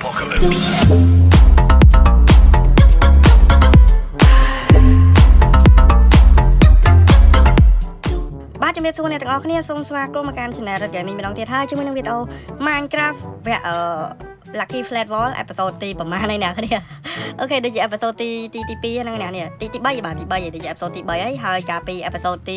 Apocalypse បាទជំរាបសួរអ្នកទាំងអស់គ្នាសូមស្វាគមន៍មកកាន់ Channel របស់នេះម្ដងទៀតហើយជាមួយនឹងវីដេអូ Minecraft វគ្គLucky Flat Wall episode ទីប្រហែលនេះអ្នកគ្នាអូខេដូចជា episode ទី2ហ្នឹងអ្នកនេះទី3បាទទី3ដូចជា episode ទី3ហើយកាលពី episode ទី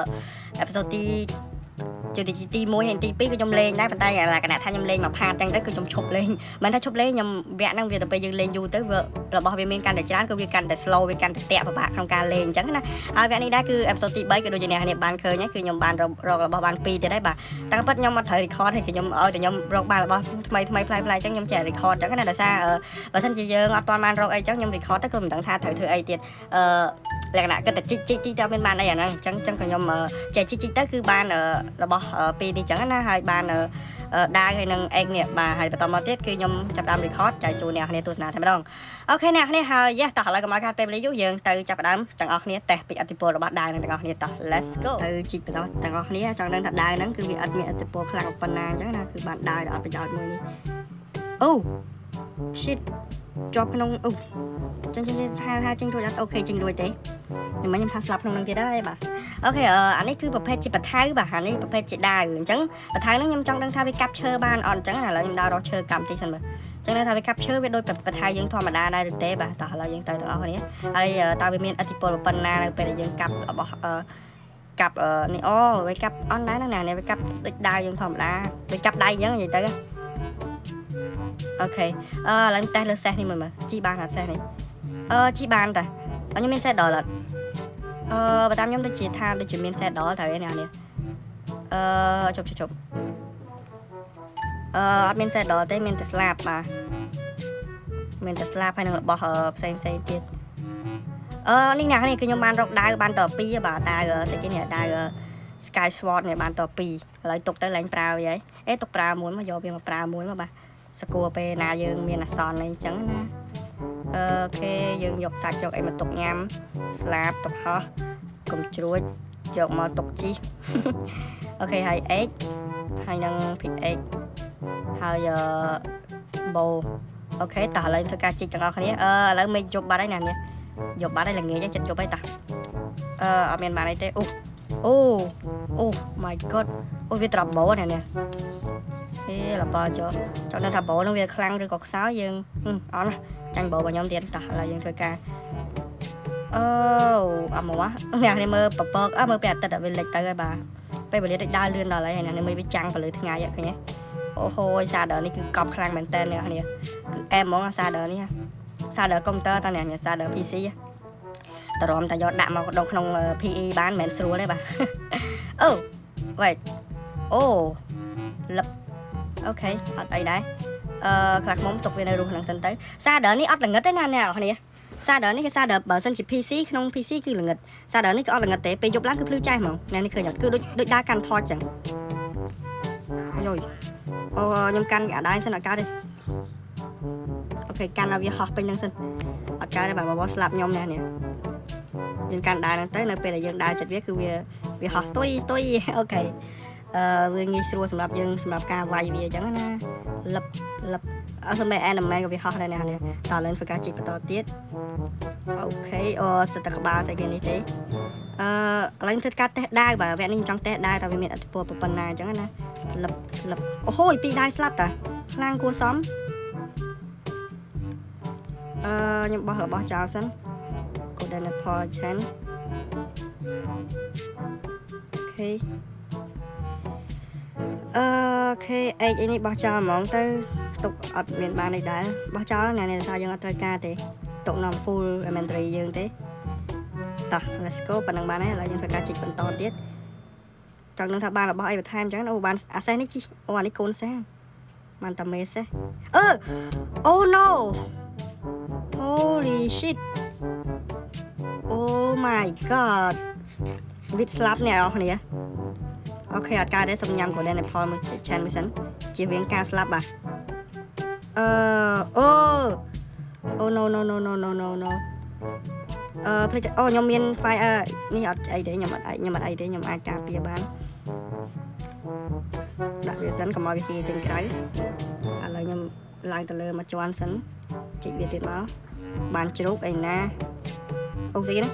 ជាទី1ហើយទី2គឺខ្ញុំលេងដែរប៉ុន្តែគណៈថាខ្ញុំលេងមកផាតចឹងទៅគឺខ្ញុំឈប់លេងមិនថាឈប់លេងខ្ញុំវគ្គហ្នឹងវាទៅពេលយើងលេងយូរទៅរបស់វាមានកាន់តែច្រើនគឺវាកាន់តែ slow វាកាន់តែតាក់ពិបាកក្នុងការលេងអញ្ចឹងណាហើយវគ្គនេះដែរគឺ episode ទី3ក៏ដូចជាអ្នកគ្នាបានឃើញហើយគឺខ្ញុំបានរករបស់បាន2ទៀតហើយបាទតែពិតខ្ញុំអត់ត្រូវ record ហើយគឺខ្ញុំឲ្យតែខ្ញុំរកបានរបស់ថ្មីផ្លែអញ្ចឹងខ្ញុំចេះ record អញ្ចឹងណាដោយសារបើសិនជាយើងអត់ទាន់បានរកអីអញ្ចឹងខ្ញុំ record ទៅគឺមិនដឹងថាត្រូវធ្វើអីទៀតលក្ខណៈគិតតែជីកទៅមានបានអីអាហ្នឹងអញ្ចឹងខ្ញុំចេះជីកទៅគឺបានរបស់ពីរនេះអញ្ចឹងណាហើយបានដាវហើយនឹងអេកនេះបាទហើយបន្តមកទៀតគឺខ្ញុំចាប់ដើម record ចែកជូនអ្នកគ្នាទស្សនាតែម្ដងអូខេអ្នកគ្នាហើយតោះឥឡូវកុំឲ្យខាតពេលវេលាយូរយើងទៅចាប់ដើមទាំងអស់គ្នាតេស្តពីឥទ្ធិពលរបស់ដាវនឹងទាំងអស់គ្នាតោះ let's go ទៅជីកបន្តទាំងអស់គ្នាចង់ដឹងថាដាវហ្នឹងគឺវាអត់មានឥទ្ធិពលខ្លាំងប៉ុណ្ណាអញ្ចឹងណាគឺបានដាវដែលអត់ប្រយោជន៍មួយនេះអូ shit ជាប់ក្នុងអូចឹងថាចេញរួចអត់អូខេចេញរួចទេខ្ញុំថាស្លាប់ក្នុងនឹងទៀតហើយបាទអូខេអានេះគឺប្រភេទជាបថៅបាទអានេះប្រភេទជាដាវអញ្ចឹងបថៅហ្នឹងខ្ញុំចង់ដឹងថាវាកាប់ឈើបានអត់អញ្ចឹងឥឡូវខ្ញុំដើររកឈើកម្មតិចសិនមើលអញ្ចឹងថាវាកាប់ឈើវាដូចបថៅយើងធម្មតាដែរឬទេបាទតោះឥឡូវយើងទៅទាំងអស់គ្នាហើយតើវាមានឥទ្ធិពលប៉ុណ្ណានៅពេលដែលយើងកាប់របស់កាប់នេះអូវាកាប់អនឡាញហ្នឹងណាវាកាប់ដូចដាវយើងធម្មតាវាកាប់ដៃអញ្ចឹងនិយាយទៅអូខេឥឡូវតេស្តលើសេះនេះមើលជីបានអត់សេះនេះជីបានតាខ្ញុំមានសេះដល់អត់បើតាមខ្ញុំដូចជាមានសេះដល់ត្រូវឯនេះជប់អត់មានសេះដល់ទេមានតែស្លាប់បាទមានតែស្លាប់ហើយនឹងរបស់ផ្សេងទៀតនេះអ្នកនេះគឺខ្ញុំបានរកដាវបានត2បាទដាវស្អីគេនេះដាវ Sky Sword នេះបានត2ឥឡូវទុកទៅឡើងប្រើវាហើយទុកប្រើមួយមកយកវាមកប្រើមួយមកបាទសគួរពេលណាយើងមានអាសន្នអីអញ្ចឹងណាអូខេយើងយកសាច់យកអីមកទុកញ៉ាំស្លាបទុកហោះកុំជ្រួចយកមកទុកជីអូខេហើយអេកហើយនឹងភីកអេកហើយបូអូខេតោះឥឡូវធ្វើការជីកទាំងអស់គ្នាឥឡូវមេយកបាត់ហើយណានេះយកបាត់ហើយល្ងាចចិត្តយកហើយតាអត់មានបានអីទេអូ my god អូវាត្រាប់បូនេះលបចុះចង់ដឹងថាបូនឹងវាខ្លាំងឬក៏ខ្សោយយើងអត់ណាចាញ់បូរបស់ខ្ញុំទៀតតោះឥឡូវយើងធ្វើការអមកអ្នកនេះមើលពពកមើលពេលអាទិត្យវាលិចទៅហើយបាទពេលវេលាដូចដើរលឿនដល់ហើយអ្នកនេះមើលវាចាំងទៅលើថ្ងៃឃើញទេអូហូយសាដឺនេះគឺកប់ខ្លាំងមែនតើអ្នកនេះគឺអែមហ្មងសាដឺនេះសាដឺកុំព្យូទ័រតាអ្នកនេះសាដឺ PC តរំតែយកដាក់មកក្នុង PE បានមិនស្រួលទេបាទអូ wait អូលឹបអូខេអត់អីដែរខ្លះខ្ញុំទុកវានៅរស់ហ្នឹងសិនទៅសាដឺនេះអត់ល្ងិតទេណាអ្នកនរគ្នាសាដឺនេះគឺសាដឺបើសិនជា PC ក្នុង PC គឺល្ងិតសាដឺនេះក៏អត់ល្ងិតទេពេលយប់ឡើងគឺភ្លឺចែសហ្មងអ្នកនេះឃើញអត់គឺដូចដើរកាន់ថតចឹងយោយអូខ្ញុំកាន់អាដាយសិនអត់កើតទេអូខេកាន់ឲ្យវាហោះពេញហ្នឹងសិនអត់កើតទេបើស្លាប់ខ្ញុំនេះយើងកាន់ដើរហ្នឹងទៅនៅពេលដែលយើងដើរចិត្តវាគឺវាហោះស្ទុយអូខេវាងាយស្រួលសម្រាប់យើងសម្រាប់ការវាយវាអញ្ចឹងណាលឹបសំបី Enderman ក៏វាហោះដែរណានេះតើឡើងធ្វើការជីកបន្តទៀតអូខេសិតតែក្បាលស្អីគេនេះទេឥឡូវធ្វើការតេស្តដាវបាទវគ្គនេះខ្ញុំចង់តេស្តដាវតើវាមានឥទ្ធិពលប៉ុណ្ណាអញ្ចឹងណាលឹបអូហូយពីរដាវស្លាប់តាខ្លាំងគួរសមខ្ញុំបោះរបស់ចោលសិន Golden Apple Chan អូខេអេកនេះបោះចោលហ្មងទៅទុកអត់មានបានអីដែរបោះចោលថ្ងៃនេះថាយើងអត់ត្រូវការទេទុកនាំ full inventory យើងទេតោះ let's go ប៉ុណ្ណឹងបានហើយឥឡូវយើងធ្វើការជីកបន្តទៀតចង់នឹងថាបានរបស់អីបន្ថែមអញ្ចឹងអូបានអាសេះនេះជីអូអានេះកូនសេះបានតែមេសេះអូ no holy shit oh my god វិតស្លាប់អ្នកនរគ្នាអូខេអត់កើតទេសុំញ៉ាំ Golden Apple មួយចានមួយសិនជៀសវាងការស្លាប់បាទអូ no ភ្លេចអូខ្ញុំមាន fire នេះអត់អីទេខ្ញុំអត់អីទេខ្ញុំអាចការពារបានដាក់វាសិនកុំឲ្យវាជាចេញក្រៅឥឡូវខ្ញុំឡើងទៅលើមកជាន់សិនជីកវាទៀតមកបានជ្រូកអីណាអូស្អីណា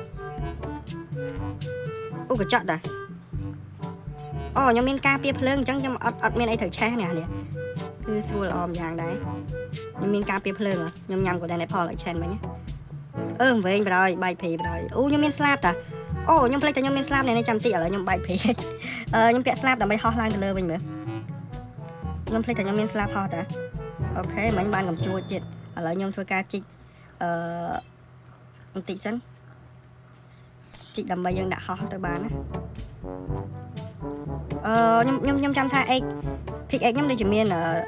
អូកញ្ចក់តាអូខ្ញុំមានការពារភ្លើងអញ្ចឹងខ្ញុំអត់មានអីត្រូវឆេះនេះគឺស្រួលល្អម្យ៉ាងដែរខ្ញុំមានការពារភ្លើងខ្ញុំញ៉ាំ Golden Apple ឲ្យឆេះមិញវែងបដ ாய் បែកភីបដ ாய் អូខ្ញុំមានស្លាបតាអូខ្ញុំភ្លេចតែខ្ញុំមានស្លាបនេះចាំតិចឥឡូវខ្ញុំបែកភីខ្ញុំពាក់ស្លាបដើម្បីហោះឡើងទៅលើវិញមើលខ្ញុំភ្លេចតែខ្ញុំមានស្លាបហោះតាអូខេមិញបានកំជួចទៀតឥឡូវខ្ញុំធ្វើការជីកបន្តិចសិនជីកដើម្បីយើងដាក់ហោះទៅបានណាខ្ញុំចាំថា X pick X ខ្ញុំដូចជា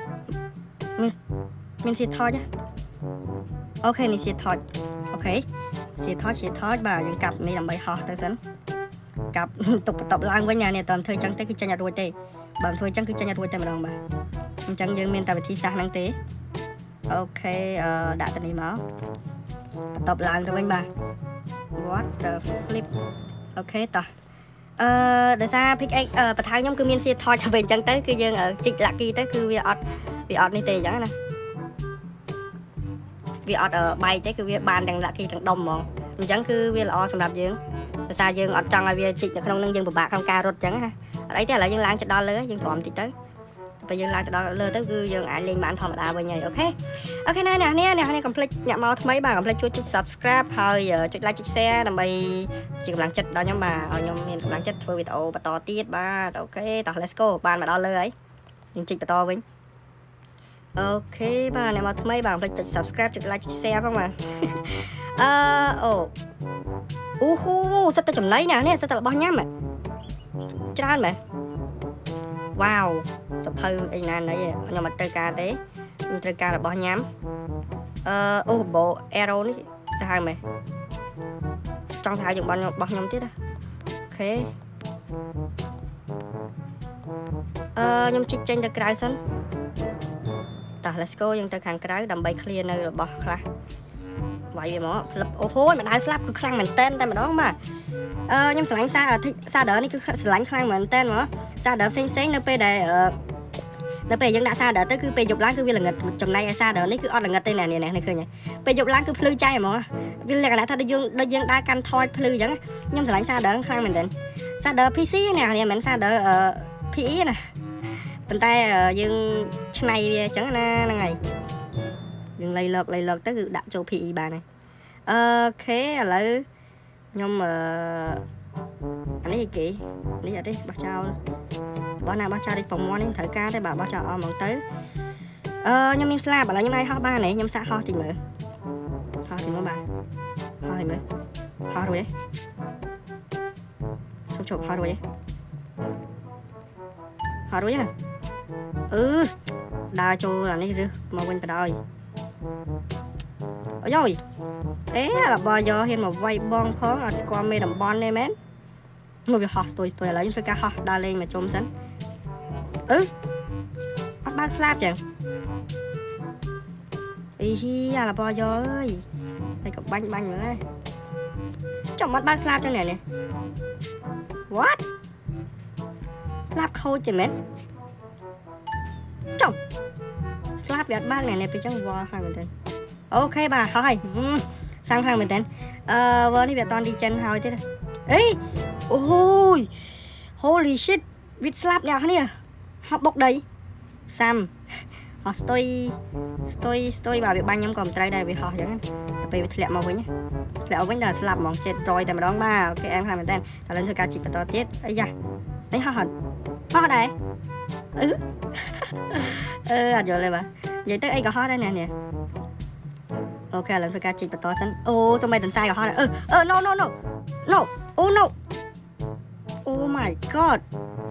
មានសៀតថតអូខេនេះសៀតថតអូខេសៀតថតបាទយើងកាប់នេះដើម្បីហោះទៅសិនកាប់ទុកបន្ទប់ឡើងវិញនេះតើធ្វើអញ្ចឹងទៅគឺចេញអត់រួចទេបើមិនធ្វើអញ្ចឹងគឺចេញអត់រួចតែម្ដងបាទអញ្ចឹងយើងមានតែវិធីសាស្ត្រហ្នឹងទេអូខេដាក់ទៅនេះមកបន្ទប់ឡើងទៅវិញបាទ what the flip អូខេតោះដោយសារ pick X បថៅខ្ញុំគឺមានសៀតថតចាំវិញអញ្ចឹងទៅគឺយើងជីក lucky ទៅគឺវាអត់នេះទេអញ្ចឹងណាវាអត់បែកទេគឺវាបានទាំង lucky ទាំងដុំហ្មងអញ្ចឹងគឺវាល្អសម្រាប់យើងដោយសារយើងអត់ចង់ឲ្យវាជីកនៅក្នុងនឹងយើងពិបាកក្នុងការរត់អញ្ចឹងណាអត់អីទេឥឡូវយើងឡើងទៅដល់លើយើងព្រមតិចទៅពេលយើងឡើងទៅដល់លើទៅគឺយើងអាចលេងបានធម្មតាវិញហើយអូខេណាអ្នកកុំភ្លេចអ្នកមកថ្មីបាទកុំភ្លេចជួយចុច subscribe ហើយចុច like ចុច share ដើម្បីជាកម្លាំងចិត្តដល់ខ្ញុំបាទឲ្យខ្ញុំមានកម្លាំងចិត្តធ្វើវីដេអូបន្តទៀតបាទអូខេតោះ let's go បានមកដល់លើហើយយើងជីកបន្តវិញអូខេបាទអ្នកមកថ្មីបាទកុំភ្លេចចុច subscribe ចុច like ចុច share ផងបាទអូហ៊ូសិតតែចំណៃនេះសិតតែរបស់ញ៉ាំច្រើនមែនវ៉ាវសភៅអីណាណីខ្ញុំអត់ត្រូវការទេខ្ញុំត្រូវការរបស់ញ៉ាំអូបូ arrow នេះសាហាវមែនចង់សាហាវជាងរបស់ខ្ញុំទៀតអូខេខ្ញុំជីកចេញទៅក្រៅសិនតោះ let's go យើងទៅខាងក្រៅដើម្បី clear នៅរបស់ខ្លះវាយវាមកផ្លឹបអូហូយម្ដាយស្លាប់គឺខ្លាំងមែនតែម្ដងបាទខ្ញុំស្រឡាញ់សាដឺនេះគឺស្រឡាញ់ខ្លាំងមែនតែមកសាដឺផ្សេងនៅពេលដែលយើងដាក់សាដឺទៅគឺពេលយប់ឡើងគឺវាល្ងិតចំណែកឯសាដឺនេះគឺអត់ល្ងិតទេនេះឃើញពេលយប់ឡើងគឺភ្លឺចែហ្មងវាលក្ខណៈថាដូចយើងដើរកាន់ថយភ្លឺអញ្ចឹងខ្ញុំស្រឡាញ់សាដឺខ្លាំងមែនតែសាដឺ PC នេះមិនមែនសាដឺPE ណាប៉ុន្តែយើងឆ្នៃវាអញ្ចឹងណាហ្នឹងហើយយើងលៃលកទៅគឺដាក់ចូល PE បានហើយអូខេឥឡូវខ្ញុំអានេះគេនេះអត់ទេបោះចោលបោះណាបោះចោលនេះប្រមន់នេះត្រូវការទេបាទបោះចោលអស់ហ្មងទៅខ្ញុំមានស្លាបឥឡូវខ្ញុំឲ្យហោះបានទេខ្ញុំសាក់ហោះតិចមើលហោះតិចមកបាទហោះតិចមើលហោះរួចទេជប់ហោះរួចទេហោះរួចណាដើរចូលអានេះឬមកវិញបដ ாய் អូយរបស់យកហ៊ានមកវាយបងផងអត់ស្គាល់មេតំបន់ទេមែនមកវាហោះស្ទុយឥឡូវខ្ញុំធ្វើការហោះដើរលេងមកជុំសិនអត់បើកស្លាប់ចឹងអីហ៊ីរបស់យកអើយហើយក៏បាញ់មើលហ៎ចាំអត់បើកស្លាប់ចឹងនេះ what ស្លាប់ខូចទេមែនចុះស្លាប់វាអត់បើកនេះពេលចឹងវល់ហើយមែនទេអូខេបាទហើយសាំងខ្លាំងមែនតើវល់នេះវាអត់តន់ឌីចិនហើយទេអីអូយ holy shit វាស្លាប់អ្នកគ្នាហប់បុកដីសាំហោះស្ទុយបាទវាបាញ់ខ្ញុំក៏មិនត្រូវដែរវាហោះអញ្ចឹងតែពេលវាធ្លាក់មកវិញដល់ស្លាប់ហ្មងchết rồiតែម្ដងបាទអូខេអែមខ្លាំងមែនតើឥឡូវធ្វើការជីកបន្តទៀតអីយ៉ានេះហោះដែរអត់យល់ទេបាទនិយាយទៅអីក៏ហោះដែរនេះអូខេឥឡូវធ្វើការជីកបន្តសិនអូសូម្បីតន្សាយក៏ហោះដែរno oh my god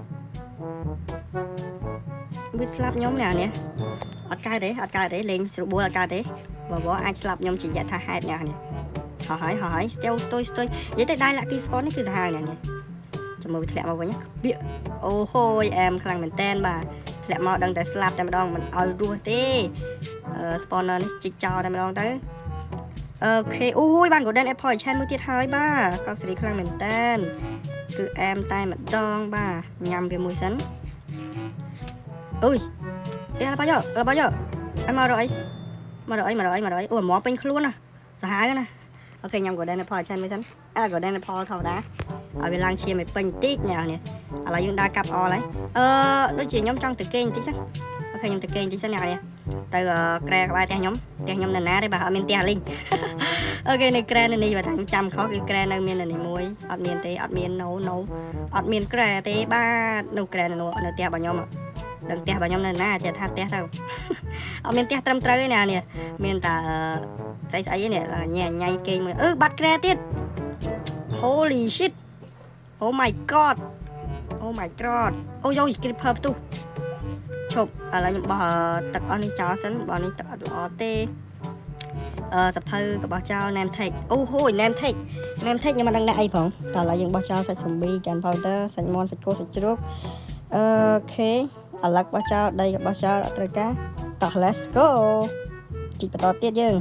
វាស្លាប់ខ្ញុំនេះអត់កើតទេលេងស្រួលអត់កើតទេបើអាចស្លាប់ខ្ញុំជាយថាហេតុនេះហោះហើយស្ទើស្ទុយនិយាយទៅដៃ lucky spot នេះគឺសាហាវនេះចាំមើលវាធ្លាក់មកវិញវាអូហូយអែមខ្លាំងមែនតែនបាទធ្លាក់មកដឹងតែស្លាប់តែម្ដងមិនឲ្យរស់ទេ spawner នេះជីកចោលតែម្ដងទៅអូខេអូយបាន golden apple ឆានមួយទៀតហើយបាទកោកសេរីខ្លាំងមែនតែនគឺអែមតែម្ដងបាទញ៉ាំវាមួយសិនអូយរបស់យក mà rồi ủa mỏ pin luôn à sao hái cái này ok nhầm của đây là phò chân mới thân của đây là phò thầu đá ở bên làng chia mày pin tít nào nè là dương đa cặp o lấy nói chuyện nhóm trong từ kênh tí sắc ok nhóm từ kênh tí sắc nào nè từ kre các bạn nhóm này ná đây bà ở miền tây linh ok này kre này và thằng trăm khó cái kre nơi miền này muối ở miền tây ở miền nấu ở miền kre tây ba nấu kre này nấu tây bà nhóm đừng tè bà nhóm này na chả tha tè đâu ở miền tây trâm trơi nè nè miền ta sấy nè là nhảy kênh mà bắt kre tiết holy shit oh my god ôi dồi cái phập tu chụp là những bò tật on đi chó sấn bò đi tật ở tê sập hơi của bò trao nem thịt ô hôi nem thịt nhưng mà đang đại phỏng tao là những bò trao sạch sùng bi càn powder sạch mon sạch cô sạch chuột ok ở lạc bò trao đây là bò trao đã tới cá tao let's go chị bắt đầu tiết dương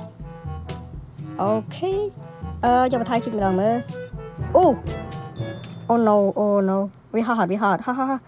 ok cho bà thay chị một lần nữa oh no we hard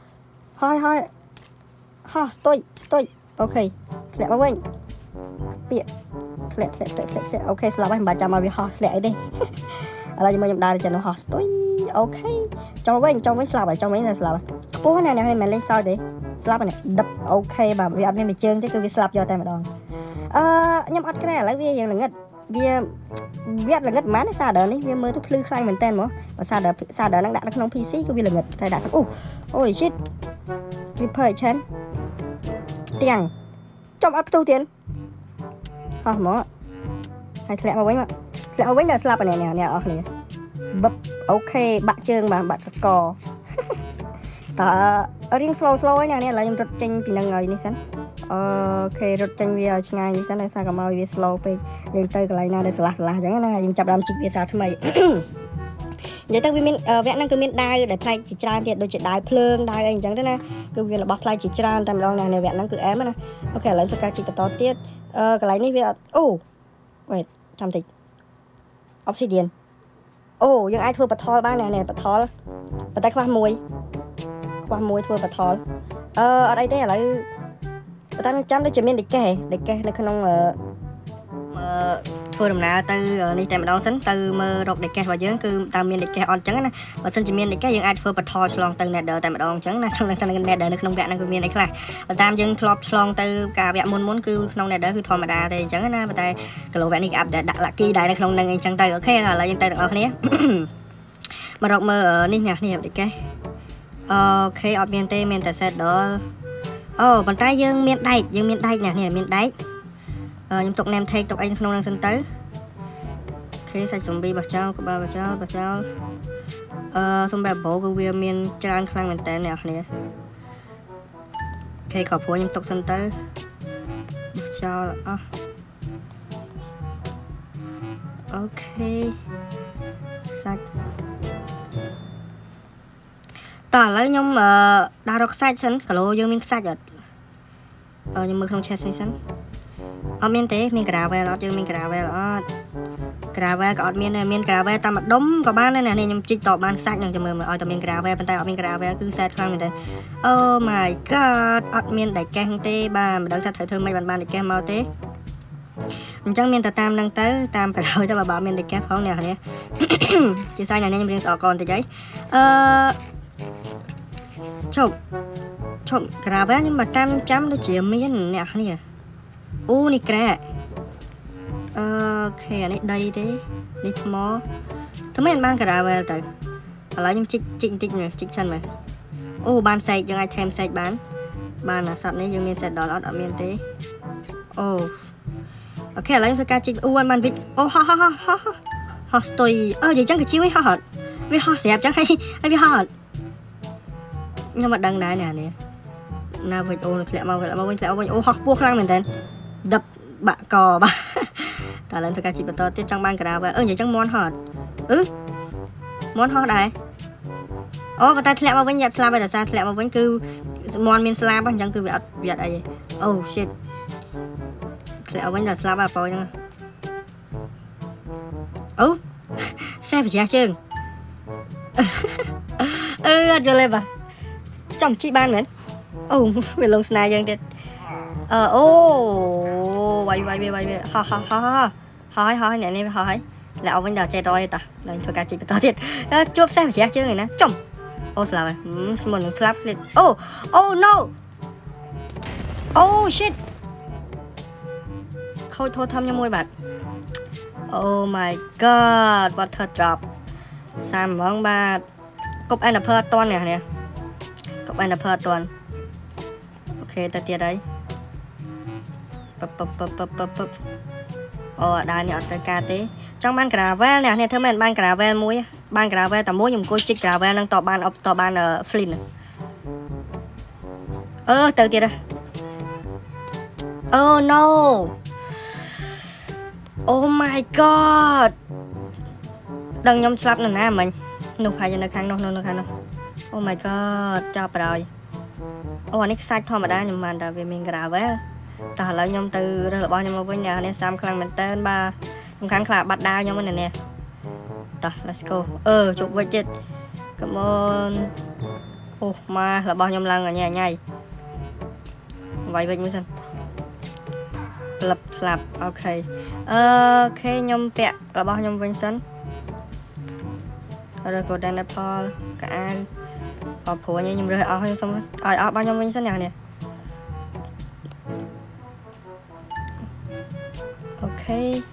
ha stoi ok lẹ mà quên bịa lẹ ok slap anh bà chăm mà we hard lẹ đi là chúng mình đào cho nó hard stoi ok trong quên slap trong mấy là slap bố này hay mình lên sau đi slap này đập ok bà vì ăn nên bị trơn thế cứ vi slap cho tay mà đòn nhưng ăn cái này là vì là ngất viết là ngất má đấy xa đỡ đấy vì mới thức lư khai mình tên mà xa đỡ đang đặt trong PC cứ vì là ngất thay đặt ôi shit Clipper chén tiền trong áp tu tiền mỏ hay lẹ mà bánh là slap này nè ở này bập ok bạn chương mà bạn cò ta ở riêng slow ấy nè là dùng rất tranh vì năng người này sẵn ok rất tranh vì ngay đi sẵn là sao cả mau vì slow pe dùng tay cái này nào để là chẳng là dùng chập làm chích vì sao thế mày vậy tao mình vẽ năng cứ mình đai để play chỉ tràn thì đôi chỉ đai phơn đai anh chẳng thế này cứ việc là bóc play chỉ tràn tầm đó này vẽ năng cứ ém này ok lấy tất cả chỉ to tiết cái này này việc wait chăm thịt obsidian nhưng ai thua bật thò ba này bật thò bật tay qua môi thua bật thò ở đây thế là ta chăm để chỉ mình để kè nó không thua đồng nào từ này tại mà đón sấn từ mơ rột để kè vào dưới cứ tao miền để kè on trắng nè và sân chỉ miền để kè những ai thua bật thò long từ này đợi tại mà đón trắng nè trong này này đợi nó không vẹn nó cứ miền này khác và tam dân thọp long từ cả vẹn muốn cứ trong này đỡ cứ thò mà đà thì trắng nè và tại cái lỗ vẹn này áp để đặt là kỳ đại nó không đang trắng tay ok là dân tay được ở này mà rộng mơ ở ninh nhạc này để kè ok ở miền tây miền tây sẽ đó bàn tay dương miền đây nè miền đây nhưng tục nem thay tục anh không đang sân tới khi xài súng bi bạc trao của ba bạc trao xong bè bố của viên miền tràn khăn mình tên nè nè khi khẩu phố nhưng tục sân tới bạc trao là ok sạch tỏ lấy nhưng mà đào đọc sạch sân cả lô dương mình sạch rồi nhưng mà không che sân ở miền tây miền Gravel ở chơi miền Gravel có miền Gravel tao mặt đống có bán này nè nhưng chỉ tỏ bán sạch nhưng cho mời ở tao miền Gravel bên tay ở miền Gravel cứ sạch khoan mình tên oh my god ở miền đại keng tê ba mà đỡ thật thử mấy bạn để kem màu tê chẳng miền tam đang tới tam phải rồi tao bảo miền đại keng không nè nè chỉ sai này nên miền sọ còn thì cháy chụp Gravel nhưng mà tam chấm nó chỉ miền nè nè này kìa ok này đây thế đi mò thằng mấy anh mang cả về tới lấy những chích chân mà ban sạch cho ai thêm sạch bán là sạch này dùng miền sạch đó ở miền tây ok lấy những cái chích anh bàn vịt ha stoi giờ chẳng cái chiếu ấy hot với hot xẹp chẳng hay với hot nhưng mà đằng này nè nào vậy lẹ mau hot buộc lăng mình tên đập bạ cò ba ta lên thôi cả chị bắt đầu trong ban cả và vậy chẳng món hot món hot này và ta lẹ vào với nhật slab bây giờ sao lẹ vào với cứ món miền slab á chẳng cứ việt đây shit lẹ với nhật slab vào coi nha xe phải chừng cho lên bà chồng chị ban nữa về lông sna dân tiệt ô quay hỏi nè nè hỏi là ông vẫn đào chơi đôi ta lên thôi cả chị bắt thiệt chốt xe phải chứ người nè chồng ô slap rồi một slap lên oh no oh shit thôi thăm cho môi bạn oh my god what a drop Sam mong ba cục anh là per toàn nè cục anh là per toàn ok ta tiệt đấy bập đài nhọt cà tí trong ban gravel nè thưa mình ban gravel muối ban gravel tầm muối dùng cô chích gravel đang tỏ ban ở Flint từ tiệt rồi oh no oh my god đừng nhom slap nữa nè mình nụ hay cho nó khăn nó oh my god cho rồi anh ấy sai thôi mà đã nhưng mà tại vì mình gravel ta lại nhom từ đây là bao nhiêu với nhà này Sam khăn mình tên ba khăn là bắt đao nhom này nè ta let's go chụp với chết cảm ơn mà là bao nhiêu lần ở nhà nhảy vậy mới xem lập slap ok nhom pẹ là bao nhiêu vinh sân rồi cô đang Paul cả phụ như nhom rồi xong bao nhiêu vinh sân nè ok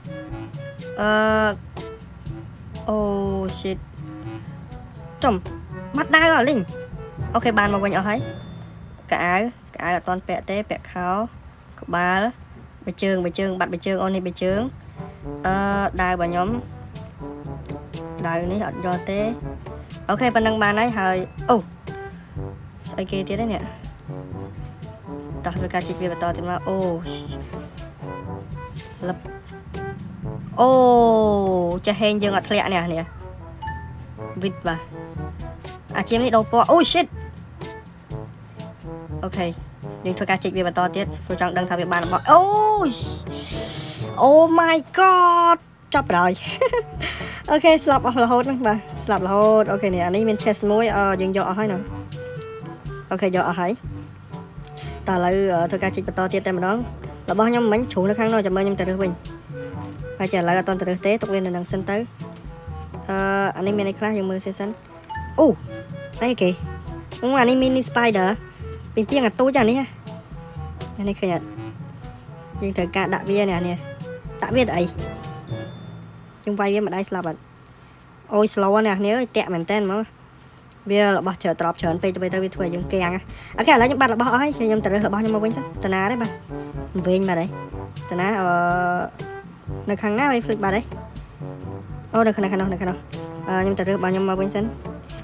oh shit chồng mắt đai rồi linh ok bàn mà quanh ở thấy cả ở toàn pẹ té pẹ kháo ba bề trường bạn bề trường ôn bề trường đai bà nhóm đai này do té ok bạn đăng bàn ấy hơi sai kia tiếc đấy nè tao được cả chị về và to thì mà lập cho hen dương ngọt lẹ nè vịt và chiếm đi đâu po shit ok nhưng thôi cả chị về và to tiết tôi chẳng đăng thao việc bàn là bỏ oh my god chọc rồi ok slap là hốt bà slap là hốt ok nè anh ấy mình chest muối dừng dọ hơi nè ok dọ hơi ta lại thôi cả chị và to tiết em đó là bao nhiêu bánh chủ nó khăn nó chậm ơi nhưng từ được mình phải trả lại toàn từ thực tế tục lên là đằng sân tới anh em này class dùng mưa sẽ sân đây kì không anh em mini spider bình piêng là tôi chẳng đi ha anh ấy khởi nhận nhưng thời cả đại viên nè đã biết ấy nhưng vay viên mà đây là bạn ôi slow nè nếu tẹo mình tên mà bây giờ là bao chờ drop chờไปthôi dùng kèng ok là những bạn là bao ấy thì nhưng từ là bao nhiêu mà quên từ nào đấy bà viên mà đấy từ nào nơi khăn ná click bà đấy nơi khăn đâu nhưng từ bao nhiêu mà quên sân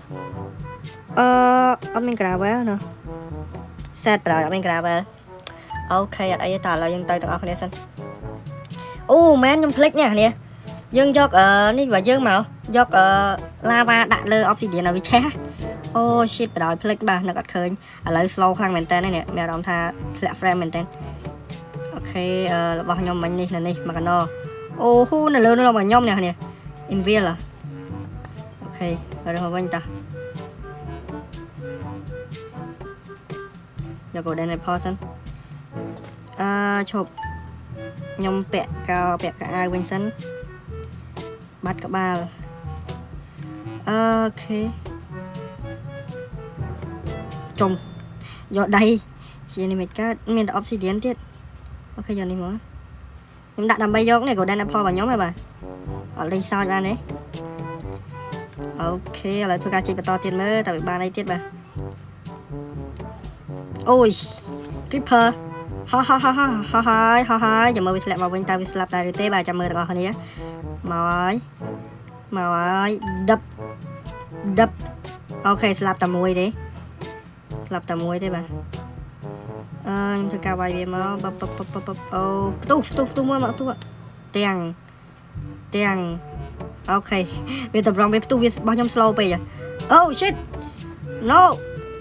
mình gravel nè set rồi mình gravel ok ấy ta là dân tay tặng áo này sân man nhưng click nha nè dân dọc ní và dân màu dọc lava đạn lơ obsidian ở vị trí shit rồi click bà nó gật khơi lấy slow khăn mình tên này nè mèo đóng tha lẹ frame mình tên ok là bao nhiêu mình đi là đi mà nó khu này lớn nó mà nhom nè invil à ok rồi đâu mà ta giờ cô đây này pause chụp nhom pẹ cao pẹ cả ai quên sân bắt cả ba ok trồng giờ đây chị này mình đã obsidian tiết ok giờ này mới em đã làm bay vô cái này của Dan Apple vào nhóm này bà ở lên sau ra đấy ok lại tôi ca chị và to tiền mới tại vì ba này tiết bà ôi creeper ha giờ mới lại vào bên ta slap lại tế bà chăm mơ được không nhé mỏi đập ok slap tầm mùi đấy bà em thử cao vài viên máu tu mua mà tu ạ tiền ok bây tập rong với tu biết bao nhiêu slow bây giờ shit no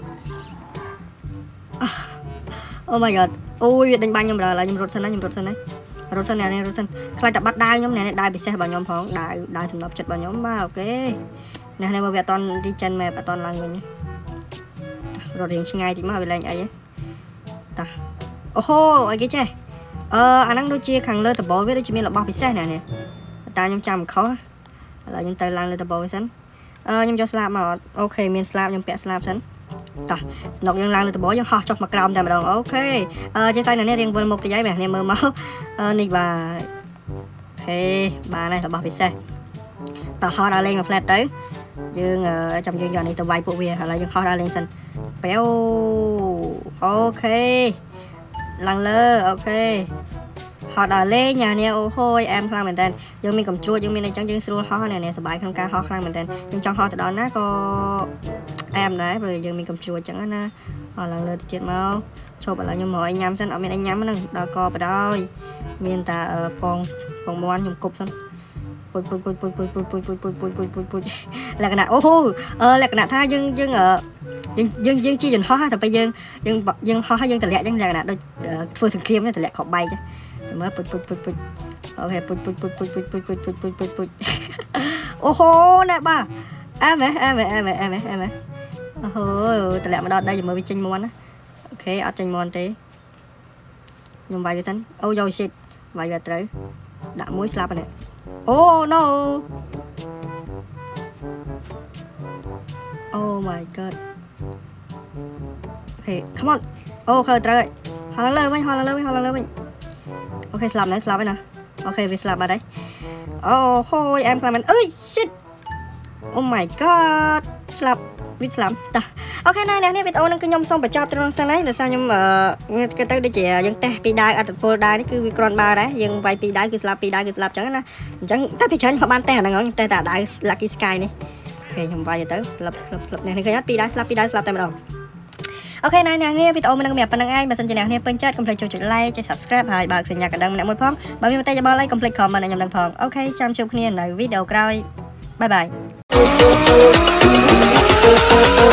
oh my god ôi đánh banh nhom là nhom rột sân này khai tập bắt đai nhóm này đai bị xe vào nhóm phóng đai sầm nọc chật vào nhóm ba ok này mà về toàn đi chân mẹ toàn là người rồi điện ngay thì mà về lên ấy ta អូហូអីគេចេះអាហ្នឹងដូចជាខាងលើដបវាដូចជាមានរបស់ពិសេសណានេះតាខ្ញុំចាំខុសឥឡូវខ្ញុំទៅឡើងលើដបវាសិនខ្ញុំយកស្លាបមកអូខេមានស្លាបខ្ញុំពាក់ស្លាបសិនតោះស្នុកយើងឡើងលើដបយើងហោះចុះមកក្រោមតែម្ដងអូខេចេះតែនេះរៀងវិលមុខតិចហើយបែរនេះមើលមកនេះបាទអូខេបានហើយរបស់ពិសេសតោះហោះដល់លេងមួយផ្លែតទៅយើងចាំយើងយកនេះទៅវាយពួកវាឥឡូវយើងហោះដល់លេងសិនបែវអូខេឡើងលើអូខេហោះដល់លេងញ៉ានេះអូហូយអែមខ្លាំងមែនតើយើងមានកំជ្រួចយើងមានអីចឹងយើងស្រួលហោះនេះសប្បាយក្នុងការហោះខ្លាំងមែនតើយើងចង់ហោះទៅដល់ណាក៏អែមដែរព្រោះយើងមានកំជ្រួចចឹងណាហោះឡើងលើទៅទៀតមកឈប់ឥឡូវខ្ញុំមកឲ្យញ៉ាំសិនអត់មានអីញ៉ាំហ្នឹងដល់កបដោយមានតែពងមាន់ខ្ញុំគប់សិនពុយលក្ខណៈអូហូលក្ខណៈថាយើងជាយន្តហោះតែពេលយើងហោះយើងតម្លាក់ចឹងលក្ខណៈដូចធ្វើសង្គ្រាមតម្លាក់ខបបែកចឹងមើលពុយអូខេពុយអូហូណែបាទអែមែអូហូតម្លាក់មកដល់ដៃមើលវាចេញមន់ណាអូខេអត់ចេញមន់ទេខ្ញុំវាយវាសិនអូយោ shit វាយវាត្រូវដាក់មួយស្លាប់នេះអូ no oh my god អូខេ come on អូខេត្រូវហើយហោះលើវិញអូខេស្លាប់ហើយណាអូខេវាស្លាប់បាត់ហើយអូហូយអែមខ្លាំងមែនអើយ shit oh my god ស្លាប់វាស្លាប់តោះអូខេណាអ្នកនេះវីដេអូហ្នឹងគឺខ្ញុំសូមបញ្ចប់ត្រឹមសិនហើយដោយសារខ្ញុំគេទៅដូចជាយើងតេស្តពីដៅអត្តពលដែរនេះគឺវាគ្រាន់បើដែរយើងវាយពីដៅគឺស្លាប់ពីដៅគឺស្លាប់ចឹងណាអញ្ចឹងតែពីច្រើនខ្ញុំបានតេស្តអាហ្នឹងខ្ញុំតេស្តតែដៅ Lucky Sky នេះអូខេខ្ញុំវាយទៅផ្លឹបនេះឃើញអត់ពីដៅស្លាប់តែម្ដងអូខេណាអ្នកនេះវីដេអូហ្នឹងមានប៉ុណ្្នឹងឯងបើសិនជាអ្នកនេះពេញចិត្តកុំភ្លេចចុច like ចុច subscribe ហើយបើកសញ្ញាកណ្ដឹងម្នាក់មួយផងបើមានមតិយោបល់អីកុំភ្លេច comment ឲ្យខ្ញុំដឹងផងអូខេចាំជួបគ្នានៅវីដេអូក្រោយបាយបាយ